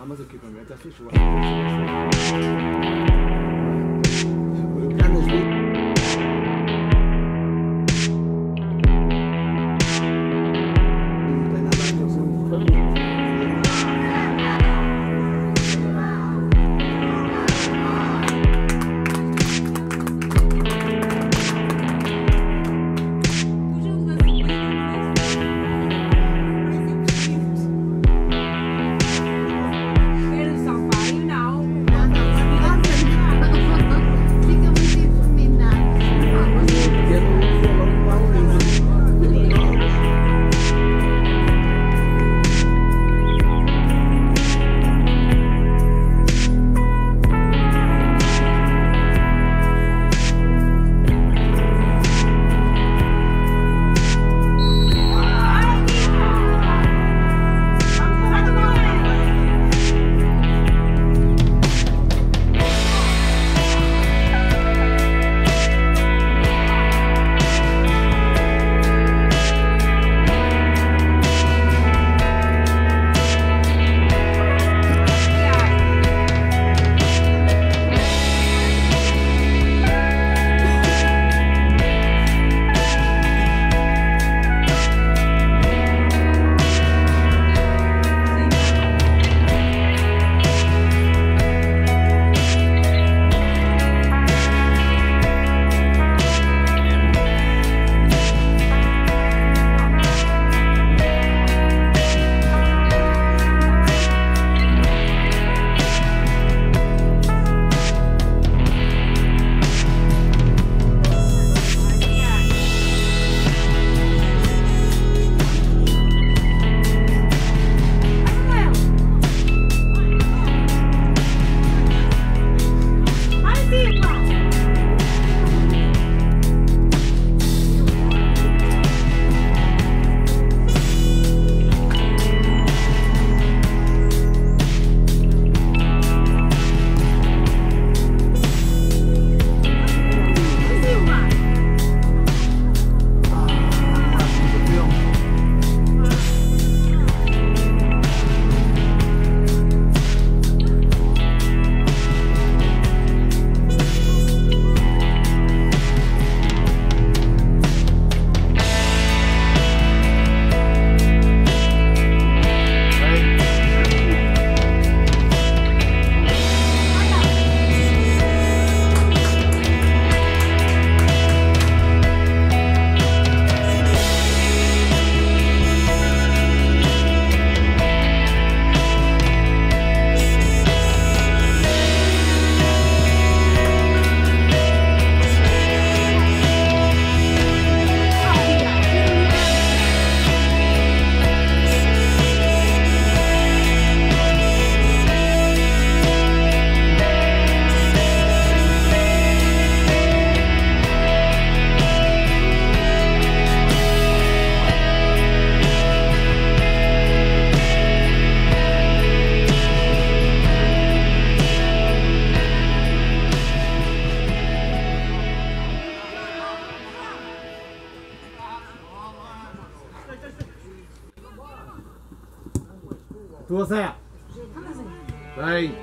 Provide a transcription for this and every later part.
Ah, mas aqui também está fixe. O Canas não tem nada a ver. Tua Zé! Vem!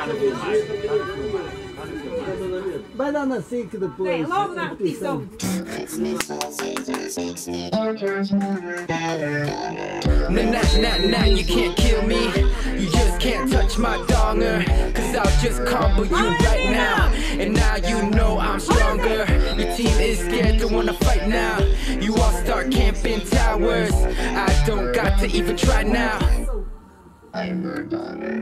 Vai lá na SIC depois. É, logo na repetição. Nah, you can't kill me. You just can't touch my donger. Cause I'll just combo you right now. And now you know I'm stronger. Your team is scared, don't wanna fight now. You all start camping towers. I don't got to even try now. I'm your daughter.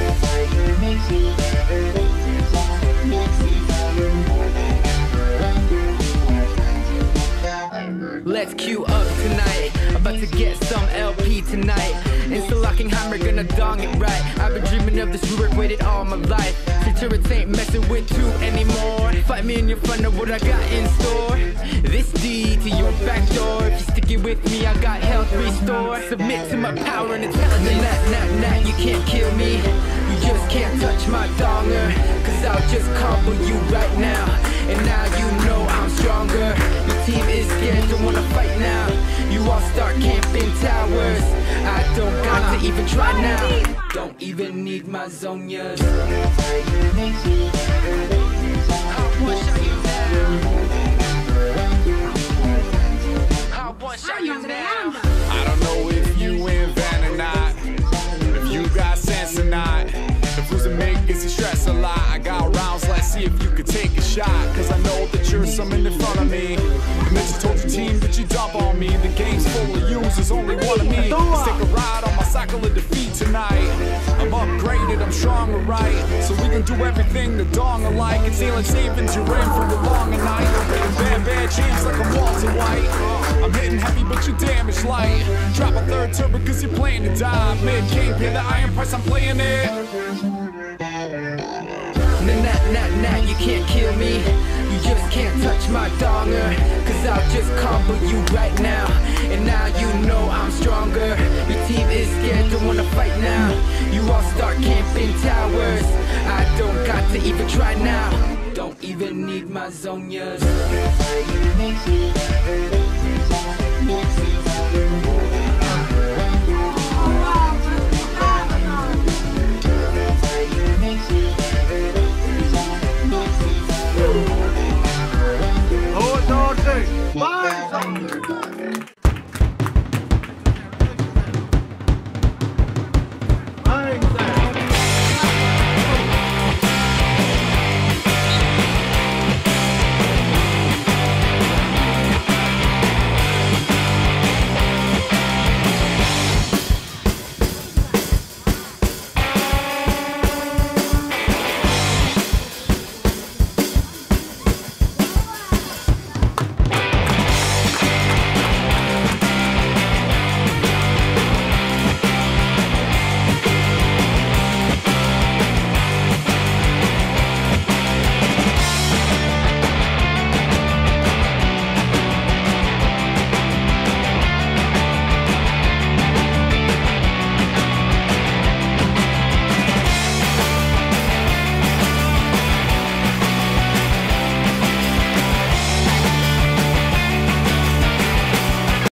Let's queue up tonight. About to get some LP tonight. Insta-locking-heimer, gonna dong it right. I've been dreaming of this work, waited all my life. Futurist ain't messing with two anymore. Fight me in your front of what I got in store. This D to your back door. If you're sticking with me, I got health restore. Submit to my power and intelligence. Nah, you can't kill me. You just can't touch my donger. Cause I'll just combo you right now. And now you know I'm stronger. Your team is scared, don't wanna fight now. You all start camping towers. I don't got to even try now. Don't even need my zonias. How one shot you down? How one shot you down? I don't know if you in van or not, if you got sense or not. If losing make gets you stress a lot, I got rounds, let's see if you could take a shot. Cause I know that you're someone in front of me. And that you told your team that you dump on me. The game's full of users, only one of me. Let's take a ride on my cycle of defeat tonight. I'm upgraded, I'm stronger, right? So we can do everything the dong alike. It's alien savings, you're in for a longer night. Bad chance like I'm Walter White. I'm hitting heavy but you damage light. Drop a third turbo cause you're playing to die. Mid-game, pay the iron price, I'm playing it. Nah, you can't kill me. You just can't touch my donger. Cause I'll just combo you right now. And now you know I'm stronger. Your team is scared, don't wanna fight now. You all start camping towers. I don't got to even try now. Don't even need my zonias.